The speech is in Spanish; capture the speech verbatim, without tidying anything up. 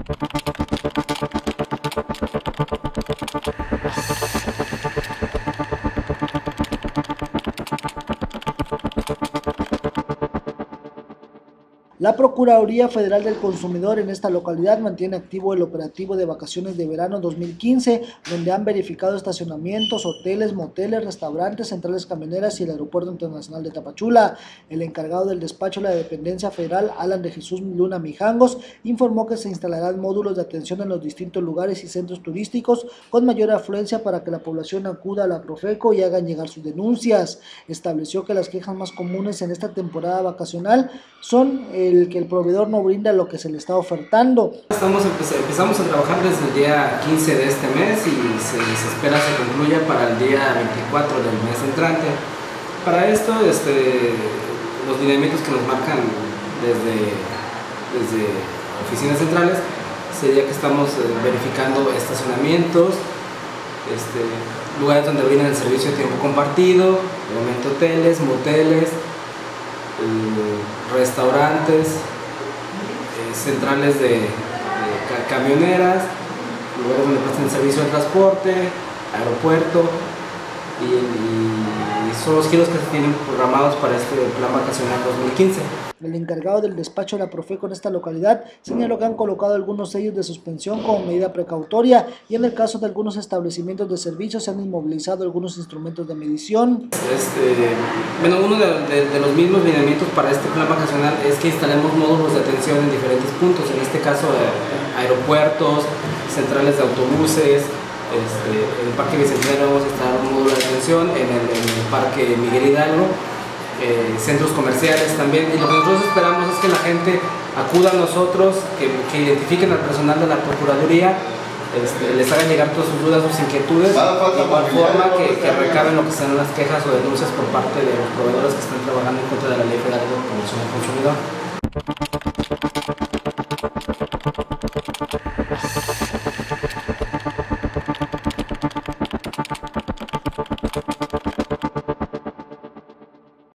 La Procuraduría Federal del Consumidor en esta localidad mantiene activo el operativo de vacaciones de verano dos mil quince, donde han verificado estacionamientos, hoteles, moteles, restaurantes, centrales camioneras y el Aeropuerto Internacional de Tapachula. El encargado del despacho de la dependencia federal, Alan de Jesús Luna Mijangos, informó que se instalarán módulos de atención en los distintos lugares y centros turísticos con mayor afluencia para que la población acuda a la Profeco y hagan llegar sus denuncias. Estableció que las quejas más comunes en esta temporada vacacional son el que el proveedor no brinda lo que se le está ofertando. Estamos empezamos a trabajar desde el día quince de este mes y se, se espera se concluya para el día veinticuatro del mes entrante. Para esto, este, los lineamientos que nos marcan desde, desde oficinas centrales sería que estamos verificando estacionamientos, este, lugares donde brindan el servicio de tiempo compartido, obviamente hoteles, moteles, restaurantes, eh, centrales de, de camioneras, lugares donde prestan el servicio de transporte, aeropuerto y, y, y son los giros que se tienen programados para este plan vacacional dos mil quince. El encargado del despacho de la Profeco en esta localidad señaló que han colocado algunos sellos de suspensión como medida precautoria y en el caso de algunos establecimientos de servicios se han inmovilizado algunos instrumentos de medición. Este, bueno, uno de, de, de los mismos lineamientos para este plan vacacional es que instalemos módulos de atención en diferentes puntos, en este caso eh, aeropuertos, centrales de autobuses, este, en el Parque Bicentenario vamos a instalar un módulo de atención, en el, en el Parque Miguel Hidalgo, Eh, centros comerciales también, y lo que nosotros esperamos es que la gente acuda a nosotros, que, que identifiquen al personal de la Procuraduría, este, les hagan llegar todas sus dudas, sus inquietudes, de igual forma que, que recaben lo que sean las quejas o denuncias por parte de los proveedores que están trabajando en contra de la Ley Federal de Promoción del Consumidor.